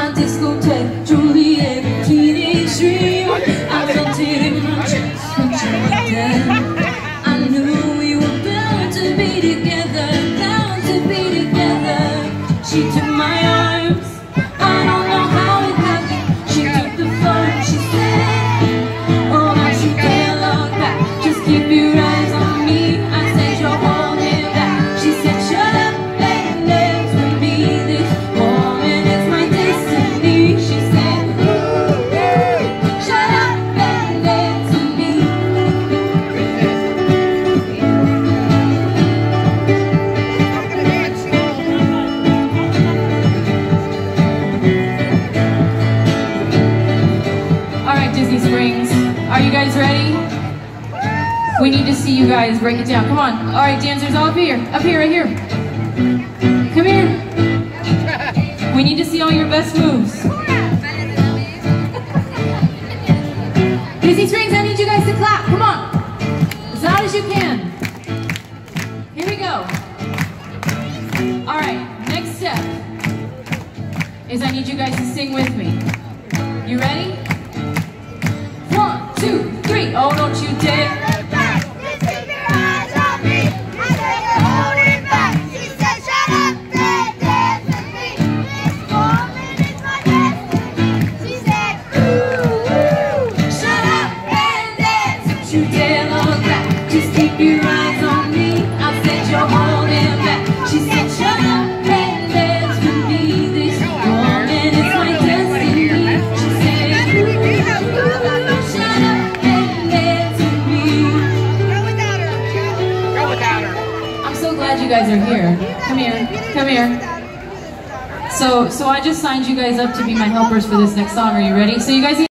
my discotheque, Juliet, teenage dream. I felt it in my chest when you were dead. I knew we were bound to be together, bound to be together. She took my arms, I don't know how it happened. She took the phone, she said, oh, don't you dare look back, just keep your eyes on me. I said, you're holding back. She said, shut up and dance with me. This moment is my destiny. She said, shut up and dance with me. Alright, Disney Springs, are you guys ready? We need to see you guys break it down. Come on. Alright, dancers, all up here, right here. Come here. We need to see all your best moves. Disney Springs, I need you guys to clap. Come on. As loud as you can. Here we go. Alright, next step is I need you guys to sing with me. You ready? 1, 2, 3. Oh, don't you dare. You dare look back, just keep your eyes on me. I said you're holding back. She said shut up and dance with me. This woman is my destiny. She said shut up and dance with me. Go without her. I'm so glad you guys are here. Come here, come here. So I just signed you guys up to be my helpers for this next song. Are you ready? So you guys